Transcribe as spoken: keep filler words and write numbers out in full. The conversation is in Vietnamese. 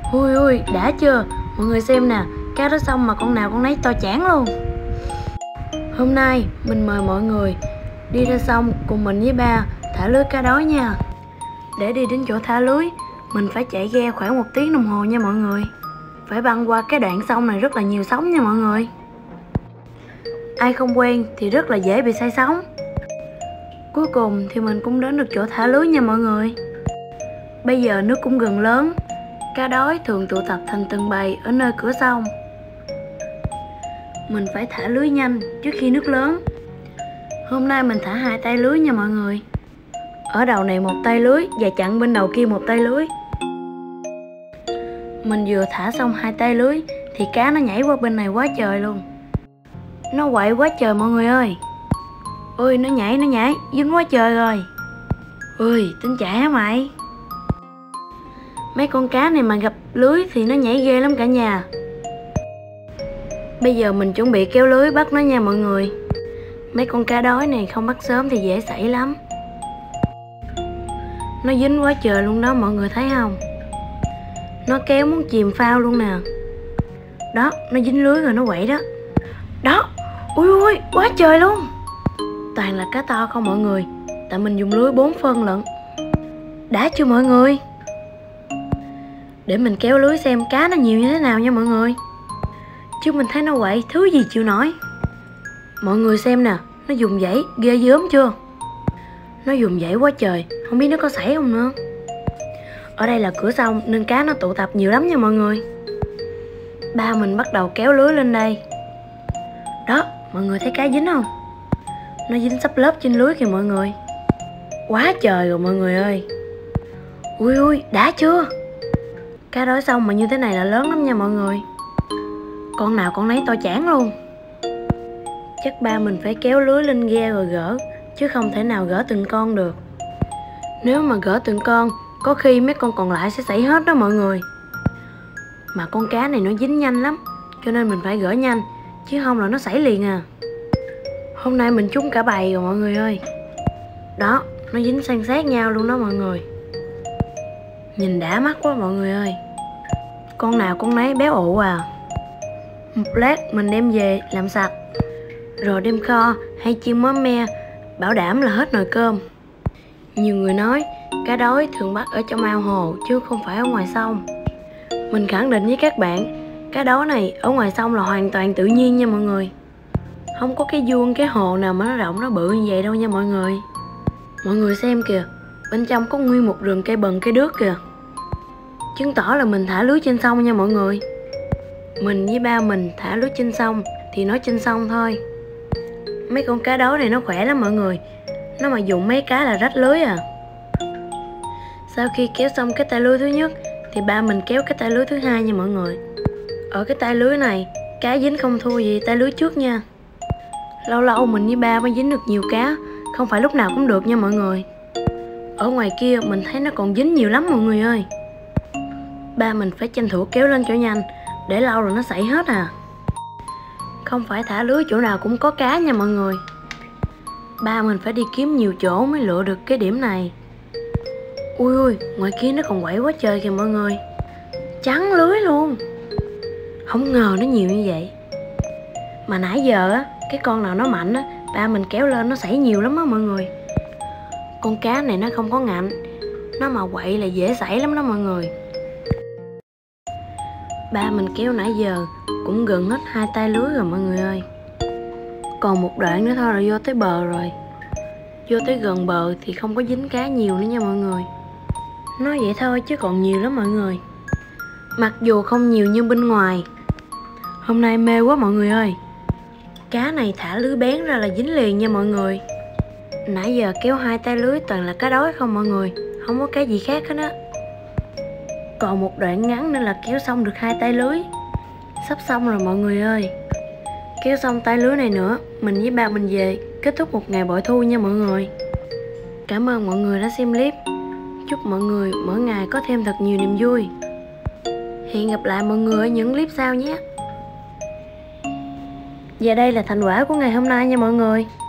Ui ui, đã chưa? Mọi người xem nè, cá đó xong mà con nào con nấy to chảng luôn. Hôm nay mình mời mọi người đi ra sông cùng mình với ba thả lưới cá đói nha. Để đi đến chỗ thả lưới, mình phải chạy ghe khoảng một tiếng đồng hồ nha mọi người. Phải băng qua cái đoạn sông này rất là nhiều sóng nha mọi người. Ai không quen thì rất là dễ bị say sóng. Cuối cùng thì mình cũng đến được chỗ thả lưới nha mọi người. Bây giờ nước cũng gần lớn, cá đói thường tụ tập thành từng bầy ở nơi cửa sông. Mình phải thả lưới nhanh trước khi nước lớn. Hôm nay mình thả hai tay lưới nha mọi người. Ở đầu này một tay lưới và chặn bên đầu kia một tay lưới. Mình vừa thả xong hai tay lưới thì cá nó nhảy qua bên này quá trời luôn. Nó quậy quá trời mọi người ơi. Ôi nó nhảy nó nhảy dính quá trời rồi. Ui tính chạy hả mày? Mấy con cá này mà gặp lưới thì nó nhảy ghê lắm cả nhà. Bây giờ mình chuẩn bị kéo lưới bắt nó nha mọi người. Mấy con cá đói này không bắt sớm thì dễ xảy lắm. Nó dính quá trời luôn đó mọi người thấy không? Nó kéo muốn chìm phao luôn nè. Đó, nó dính lưới rồi nó quậy đó. Đó, ui ui, quá trời luôn. Toàn là cá to không mọi người. Tại mình dùng lưới bốn phân lận. Đã chưa mọi người? Để mình kéo lưới xem cá nó nhiều như thế nào nha mọi người. Chứ mình thấy nó quậy thứ gì chịu nổi. Mọi người xem nè, nó dùng dãy ghê gớm chưa? Nó dùng dãy quá trời, không biết nó có sảy không nữa. Ở đây là cửa sông nên cá nó tụ tập nhiều lắm nha mọi người. Ba mình bắt đầu kéo lưới lên đây. Đó, mọi người thấy cá dính không? Nó dính sắp lớp trên lưới kìa mọi người. Quá trời rồi mọi người ơi. Ui ui, đã chưa? Cá đói xong mà như thế này là lớn lắm nha mọi người. Con nào con nấy to chảng luôn. Chắc ba mình phải kéo lưới lên ghe rồi gỡ, chứ không thể nào gỡ từng con được. Nếu mà gỡ từng con, có khi mấy con còn lại sẽ xảy hết đó mọi người. Mà con cá này nó dính nhanh lắm, cho nên mình phải gỡ nhanh, chứ không là nó xảy liền à. Hôm nay mình trúng cả bầy rồi mọi người ơi. Đó, nó dính san sát nhau luôn đó mọi người. Nhìn đã mắt quá mọi người ơi. Con nào con nấy béo ụ à. Một lát mình đem về làm sạch, rồi đem kho hay chiên mắm me, bảo đảm là hết nồi cơm. Nhiều người nói cá đói thường bắt ở trong ao hồ chứ không phải ở ngoài sông. Mình khẳng định với các bạn, cá đói này ở ngoài sông là hoàn toàn tự nhiên nha mọi người. Không có cái vuông cái hồ nào mà nó rộng nó bự như vậy đâu nha mọi người. Mọi người xem kìa, bên trong có nguyên một rừng cây bần cây đước kìa. Chứng tỏ là mình thả lưới trên sông nha mọi người. Mình với ba mình thả lưới trên sông thì nói trên sông thôi. Mấy con cá đói này nó khỏe lắm mọi người. Nó mà dùng mấy cái là rách lưới à. Sau khi kéo xong cái tay lưới thứ nhất thì ba mình kéo cái tay lưới thứ hai nha mọi người. Ở cái tay lưới này cá dính không thua gì tay lưới trước nha. Lâu lâu mình với ba mới dính được nhiều cá, không phải lúc nào cũng được nha mọi người. Ở ngoài kia mình thấy nó còn dính nhiều lắm mọi người ơi. Ba mình phải tranh thủ kéo lên chỗ nhanh, để lâu rồi nó xảy hết à. Không phải thả lưới chỗ nào cũng có cá nha mọi người. Ba mình phải đi kiếm nhiều chỗ mới lựa được cái điểm này. Ui ui, ngoài kia nó còn quậy quá trời kìa mọi người. Trắng lưới luôn. Không ngờ nó nhiều như vậy. Mà nãy giờ á, cái con nào nó mạnh á, ba mình kéo lên nó xảy nhiều lắm á mọi người. Con cá này nó không có ngạnh, nó mà quậy là dễ xảy lắm đó mọi người. Ba mình kéo nãy giờ cũng gần hết hai tay lưới rồi mọi người ơi. Còn một đoạn nữa thôi là vô tới bờ rồi. Vô tới gần bờ thì không có dính cá nhiều nữa nha mọi người. Nói vậy thôi chứ còn nhiều lắm mọi người. Mặc dù không nhiều như bên ngoài. Hôm nay mê quá mọi người ơi. Cá này thả lưới bén ra là dính liền nha mọi người. Nãy giờ kéo hai tay lưới toàn là cá đói không mọi người. Không có cái gì khác hết á. Còn một đoạn ngắn nữa là kéo xong được hai tay lưới. Sắp xong rồi mọi người ơi. Kéo xong tay lưới này nữa, mình với ba mình về, kết thúc một ngày bội thu nha mọi người. Cảm ơn mọi người đã xem clip. Chúc mọi người mỗi ngày có thêm thật nhiều niềm vui. Hẹn gặp lại mọi người ở những clip sau nhé. Và đây là thành quả của ngày hôm nay nha mọi người.